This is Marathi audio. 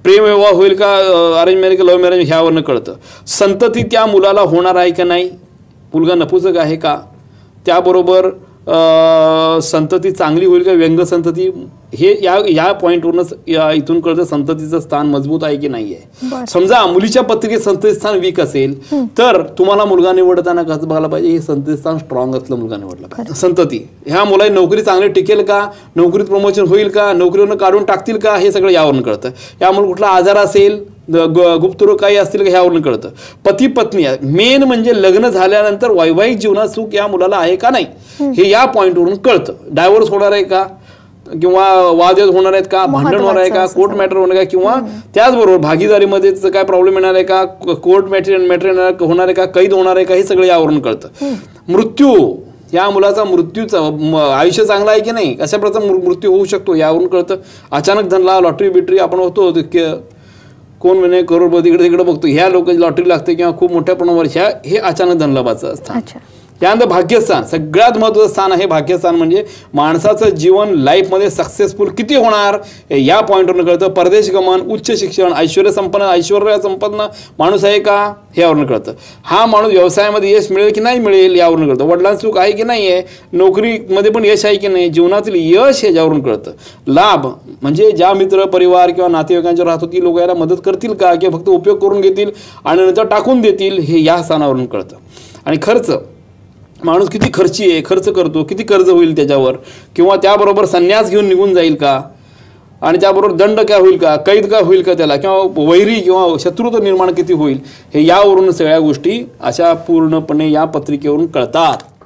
प्रेमविवाह होईल का, अरेंज मॅरेज का लव्ह मॅरेज ह्यावरनं कळतं. संतती त्या मुलाला होणार आहे का नाही, मुलगा नपुसक आहे का, त्याबरोबर संतती चांगली होईल का, व्यंग संतती, हे या पॉईंटवरूनच इथून कळतं संततीचं स्थान मजबूत आहे की नाही आहे. समजा मुलीच्या पत्रिकेत संतती स्थान वीक असेल तर तुम्हाला मुलगा निवडताना कसं बघायला पाहिजे, हे संतती स्थान स्ट्रॉंग असलं मुलगा निवडला पाहिजे. संतती ह्या मुलाची नोकरी चांगली टिकेल का, नोकरीत प्रमोशन होईल का, नोकरीवरून काढून टाकतील का, हे सगळं यावरून कळतं. यामुळे कुठला आजार असेल, गुप्तरोग काही असतील का, ह्यावरून कळतं. पती पत्नी मेन म्हणजे लग्न झाल्यानंतर वैवाहिक जीवनात सुख या मुलाला आहे का नाही, हे या पॉईंटवरून कळतं. डायव्होर्स होणार आहे का, किंवा वादविवाद होणार आहेत का, भांडण होणार आहे का, कोर्ट मॅटर होणार आहे का, किंवा त्याचबरोबर भागीदारीमध्ये काय प्रॉब्लेम येणार आहे का, कोर्ट मॅटर होणार आहे का, कैद होणार आहे का, हे सगळं यावरून कळतं. मृत्यू, या मुलाचा मृत्यूचा आयुष्य चांगलं आहे की नाही, अशा प्रकारचा मृत्यू होऊ शकतो यावरून कळतं. अचानक धनला लॉटरी बिटरी आपण होतो, कोण म्हणे करोडपती इकडे तिकडे बघतो, ह्या लोकांची लॉटरी लागते किंवा खूप मोठ्या प्रमाणावर हे अचानक धनलाभाचं स्थान. त्यानंतर भाग्यस्थान, सगळ्यात महत्त्वाचं स्थान आहे भाग्यस्थान. म्हणजे माणसाचं जीवन लाईफमध्ये सक्सेसफुल किती होणार या पॉईंटवरून कळतं. परदेश गमन, उच्च शिक्षण, ऐश्वर्य संपन्न माणूस आहे का, हे यावरून कळतं. हा माणूस व्यवसायामध्ये यश मिळेल की नाही मिळेल यावरून कळतं. वडिलांचं सुख आहे की नाही आहे, नोकरीमध्ये पण यश आहे की नाही, जीवनातील यश ह्याच्यावरून कळतं. लाभ म्हणजे ज्या मित्र परिवार किंवा नातेवाईकांच्या राहतो ती लोक याला मदत करतील का, किंवा फक्त उपयोग करून घेतील आणि नंतर टाकून देतील, हे या स्थानावरून कळतं. आणि खर्च, माणूस किती खर्ची आहे, खर्च करतो, किती कर्ज होईल त्याच्यावर, किंवा त्याबरोबर संन्यास घेऊन निघून जाईल का, आणि त्याबरोबर दंड काय होईल का, कैद काय होईल का त्याला, किंवा वैरी किंवा शत्रुत्व निर्माण किती होईल, हे यावरून सगळ्या गोष्टी अशा पूर्णपणे या पत्रिकेवरून कळतात.